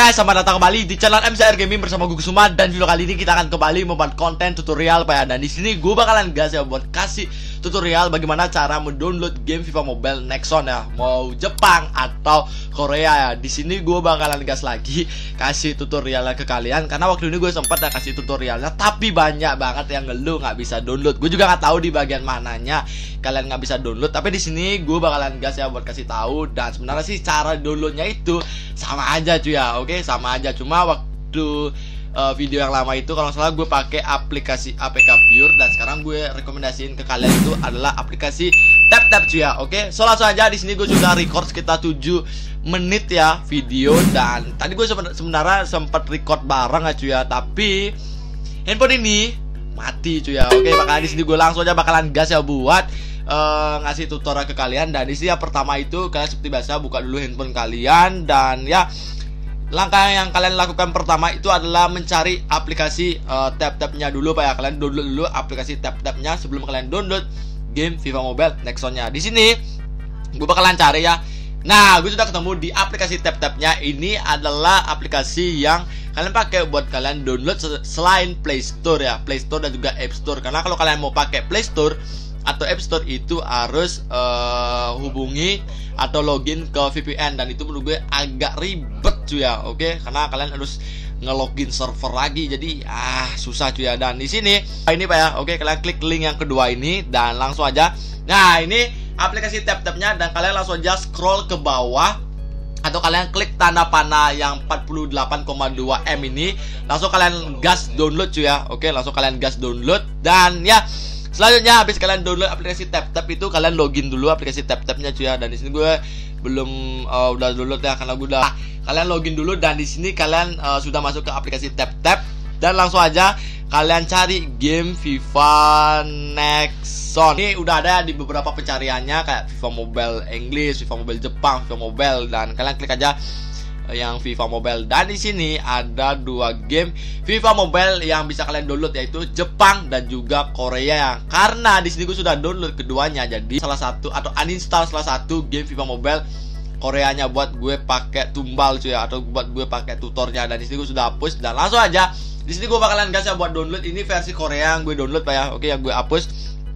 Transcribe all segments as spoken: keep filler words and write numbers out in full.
guys, selamat datang kembali di channel M C R Gaming bersama gue Kusuma. Dan video kali ini kita akan kembali membuat konten tutorial Pak ya. Dan di sini gue bakalan gas ya buat kasih tutorial bagaimana cara mendownload game FIFA Mobile Nexon ya, mau Jepang atau Korea ya. Di sini gue bakalan gas lagi kasih tutorialnya ke kalian karena waktu ini gue sempat ya kasih tutorialnya, tapi banyak banget yang ngeluh nggak bisa download. Gue juga nggak tahu di bagian mananya kalian nggak bisa download, tapi di sini gue bakalan gas ya buat kasih tahu. Dan sebenarnya sih cara downloadnya itu sama aja cuy ya, oke sama aja. Cuma waktu uh, video yang lama itu kalau nggak salah gue pakai aplikasi A P K Pure, dan sekarang gue rekomendasiin ke kalian itu adalah aplikasi TapTap cuy ya, oke. So langsung aja, di sini gue sudah record sekitar tujuh menit ya video, dan tadi gue sebenarnya sempat record bareng ya cuy ya, tapi handphone ini mati cuy ya, oke. Makanya di sini gue langsung aja bakalan gas ya buat Uh, ngasih tutorial ke kalian. Dan di sini yang pertama itu kalian seperti biasa buka dulu handphone kalian, dan ya langkah yang kalian lakukan pertama itu adalah mencari aplikasi uh, TapTap-nya dulu Pak ya. Kalian download dulu aplikasi TapTap-nya sebelum kalian download game FIFA Mobile Nexon-nya. Di sini gue bakalan cari ya. Nah, gue sudah ketemu di aplikasi TapTap-nya. Ini adalah aplikasi yang kalian pakai buat kalian download selain Play Store ya, Play Store dan juga App Store. Karena kalau kalian mau pakai Play Store atau App Store itu harus uh, hubungi atau login ke V P N, dan itu menurut gue agak ribet cuy ya, oke. Okay? Karena kalian harus ngelogin server lagi, jadi ah susah cuy ya. Dan di sini ini Pak ya, oke. Okay? Kalian klik link yang kedua ini dan langsung aja. Nah, ini aplikasi TapTap-nya, dan kalian langsung aja scroll ke bawah atau kalian klik tanda panah yang empat puluh delapan koma dua M ini, langsung kalian gas download cuy ya, oke. Okay? Langsung kalian gas download, dan ya selanjutnya habis kalian download aplikasi TapTap itu kalian login dulu aplikasi TapTap-nya cuy ya. Dan di sini gue belum uh, udah download ya karena gue udah. Kalian login dulu, dan di sini kalian uh, sudah masuk ke aplikasi TapTap, dan langsung aja kalian cari game FIFA Nexon. Ini udah ada di beberapa pencariannya kayak FIFA Mobile English, FIFA Mobile Jepang, FIFA Mobile, dan kalian klik aja yang FIFA Mobile. Dan di sini ada dua game FIFA Mobile yang bisa kalian download, yaitu Jepang dan juga Korea ya. Karena di sini gue sudah download keduanya, jadi salah satu atau uninstall salah satu game FIFA Mobile Koreanya buat gue pakai tumbal cuy ya, atau buat gue pakai tutornya. Dan di sini gue sudah hapus, dan langsung aja di sini gue bakalan gas ya buat download. Ini versi Korea yang gue download Pak ya, oke, yang gue hapus.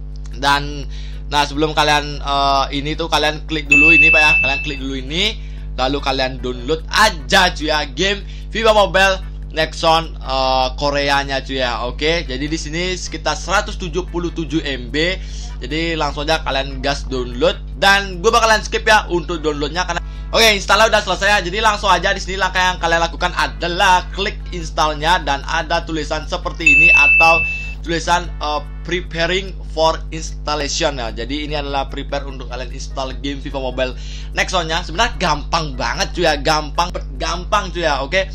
Dan nah sebelum kalian uh, ini tuh kalian klik dulu ini Pak ya, kalian klik dulu ini, lalu kalian download aja cuy ya game FIFA Mobile Nexon uh, Koreanya cuy ya, oke. Jadi di sini sekitar seratus tujuh puluh tujuh M B. Jadi langsung aja kalian gas download, dan gue bakalan skip ya untuk downloadnya karena oke, installnya udah selesai ya. Jadi langsung aja di sini langkah yang kalian lakukan adalah klik installnya, dan ada tulisan seperti ini atau tulisan uh, preparing for installation ya. Jadi ini adalah prepare untuk kalian install game FIFA Mobile Nexon-nya. Sebenarnya gampang banget cuy ya, gampang gampang cuy ya, oke.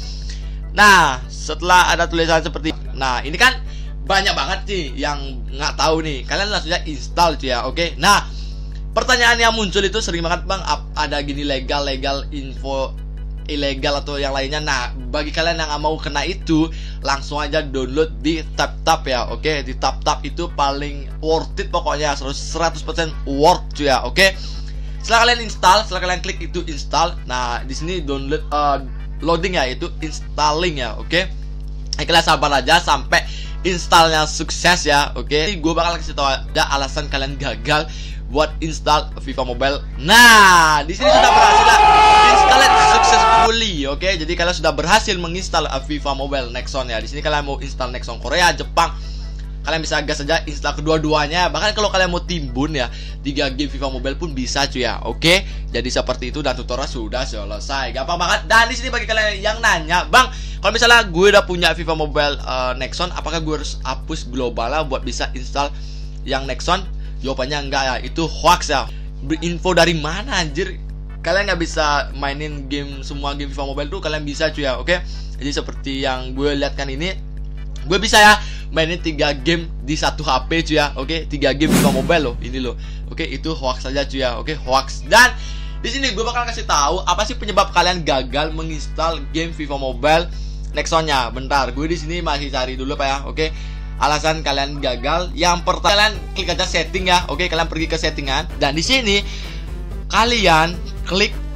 Nah, setelah ada tulisan seperti, nah ini kan banyak banget nih yang nggak tahu nih. Kalian langsung aja install cuy ya, oke. Nah, pertanyaan yang muncul itu sering banget, bang, ada gini legal legal info ilegal atau yang lainnya. Nah, bagi kalian yang nggak mau kena itu, langsung aja download di TapTap ya, oke. Di TapTap itu paling worth it pokoknya, seratus persen worth cuy ya, oke. Setelah kalian install, setelah kalian klik itu install, nah di sini download uh, loading ya, itu installing ya, oke. Nah, kalian sabar aja sampai installnya sukses ya, oke. Gue bakal kasih tau aja alasan kalian gagal buat install FIFA Mobile. Nah, di sini sudah berhasil install successfully, oke. Jadi kalian sudah berhasil menginstal FIFA Mobile Nexon ya. Di sini kalian mau install Nexon Korea, Jepang, kalian bisa gas saja install kedua-duanya. Bahkan kalau kalian mau timbun ya, tiga game FIFA Mobile pun bisa cuy ya, oke. Jadi seperti itu, dan tutorial sudah selesai, gampang banget. Dan di sini bagi kalian yang nanya, bang, kalau misalnya gue udah punya FIFA Mobile uh, Nexon, apakah gue harus hapus globalnya buat bisa install yang Nexon? Jawabannya enggak ya, itu hoax ya. Info dari mana anjir? Kalian nggak bisa mainin game, semua game FIFA Mobile tuh kalian bisa cuy ya, oke. Jadi seperti yang gue lihatkan ini, gue bisa ya mainin tiga game di satu H P cuy ya, oke. Tiga game FIFA Mobile loh, ini loh, oke. Itu hoax saja cuy ya, oke, hoax. Dan di sini gue bakal kasih tahu apa sih penyebab kalian gagal menginstal game FIFA Mobile Nexon-nya. Bentar, gue di sini masih cari dulu Pak ya, oke. Alasan kalian gagal, yang pertama kalian klik aja setting ya, oke. Kalian pergi ke settingan, dan di sini kalian klik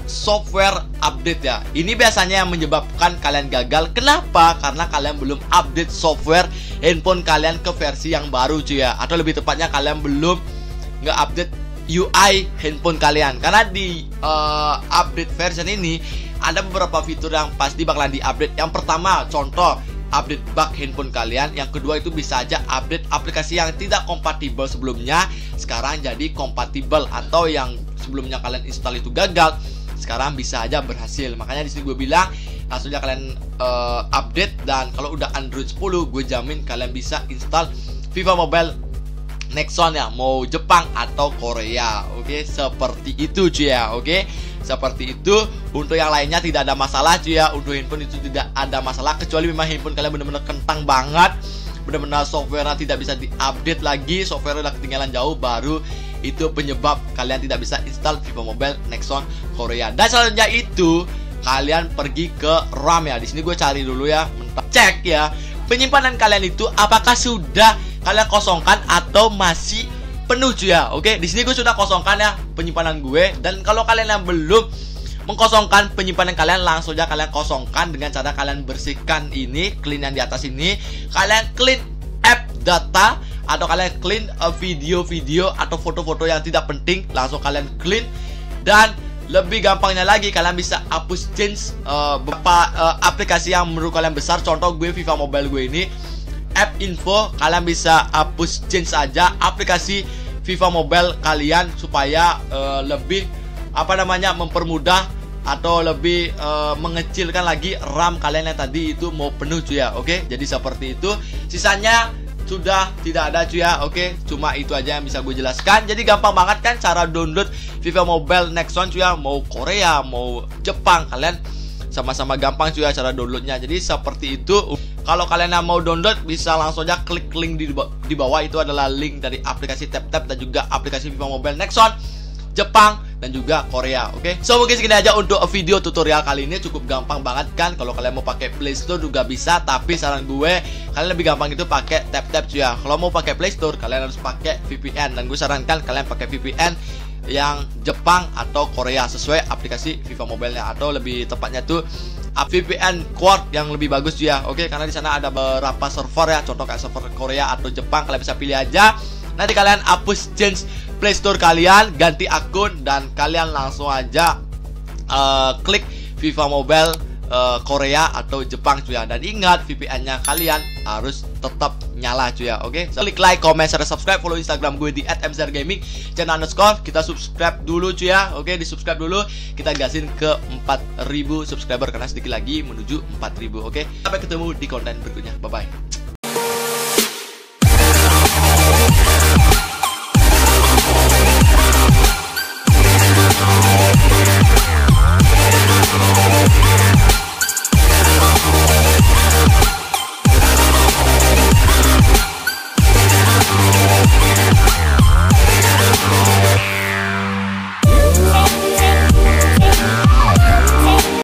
software update ya. Ini biasanya yang menyebabkan kalian gagal. Kenapa? Karena kalian belum update software handphone kalian ke versi yang baru cuy ya. Atau lebih tepatnya kalian belum nge-update U I handphone kalian. Karena di uh, update version ini ada beberapa fitur yang pasti bakalan di-update. Yang pertama, contoh update bug handphone kalian. Yang kedua itu bisa aja update aplikasi yang tidak kompatibel sebelumnya sekarang jadi kompatibel, atau yang sebelumnya kalian install itu gagal sekarang bisa aja berhasil. Makanya di sini gue bilang langsung aja kalian uh, update, dan kalau udah Android sepuluh gue jamin kalian bisa install Viva Mobile Nexon ya, mau Jepang atau Korea. Oke, seperti itu cuy ya. Oke, seperti itu. Untuk yang lainnya tidak ada masalah cuy ya. Untuk handphone itu tidak ada masalah, kecuali memang handphone kalian benar-benar kentang banget, benar-benar software tidak bisa diupdate lagi, software udah ketinggalan jauh, baru itu penyebab kalian tidak bisa install Viva Mobile Nexon Korea. Dan selanjutnya itu kalian pergi ke RAM ya. Di sini gue cari dulu ya, cek ya penyimpanan kalian itu apakah sudah kalian kosongkan atau masih penuh cuy ya. Oke, di sini gue sudah kosongkan ya penyimpanan gue. Dan kalau kalian yang belum mengkosongkan penyimpanan kalian, langsung aja kalian kosongkan dengan cara kalian bersihkan ini, clean yang di atas ini. Kalian clean app data, atau kalian clean video-video atau foto-foto yang tidak penting, langsung kalian clean. Dan lebih gampangnya lagi, kalian bisa hapus change uh, beberapa uh, aplikasi yang menurut kalian besar. Contoh gue Viva Mobile gue ini app info, kalian bisa hapus change aja aplikasi Viva Mobile kalian supaya uh, lebih apa namanya mempermudah atau lebih uh, mengecilkan lagi RAM kalian yang tadi itu mau penuh cuy ya. Oke, jadi seperti itu. Sisanya sudah tidak ada cuy ya. Oke, cuma itu aja yang bisa gue jelaskan. Jadi gampang banget kan cara download Viva Mobile Nexon cuy ya. Mau Korea, mau Jepang, kalian sama-sama gampang cuy ya cara downloadnya. Jadi seperti itu. Kalau kalian yang mau download bisa langsung aja klik link di, di bawah. Itu adalah link dari aplikasi TapTap dan juga aplikasi Viva Mobile Nexon Jepang dan juga Korea. Oke, okay? So mungkin segini aja untuk video tutorial kali ini. Cukup gampang banget kan. Kalau kalian mau pakai Play Store juga bisa, tapi saran gue kalian lebih gampang itu pakai TapTap cuy ya. Kalau mau pakai Play Store kalian harus pakai V P N, dan gue sarankan kalian pakai V P N yang Jepang atau Korea sesuai aplikasi Viva Mobile-nya, atau lebih tepatnya tuh V P N Quad yang lebih bagus ya. Oke, karena di sana ada beberapa server ya, contoh kayak server Korea atau Jepang, kalian bisa pilih aja. Nanti kalian hapus change Play Store kalian, ganti akun, dan kalian langsung aja uh, klik Viva Mobile uh, Korea atau Jepang cuy ya. Dan ingat V P N-nya kalian harus tetap nyala cuy ya. Oke, so, klik like, comment, share, subscribe, follow Instagram gue di at m z r gaming channel underscore. Kita subscribe dulu cuy ya. Oke, di subscribe dulu. Kita gasin ke empat ribu subscriber karena sedikit lagi menuju empat ribu. Oke, sampai ketemu di konten berikutnya. Bye bye.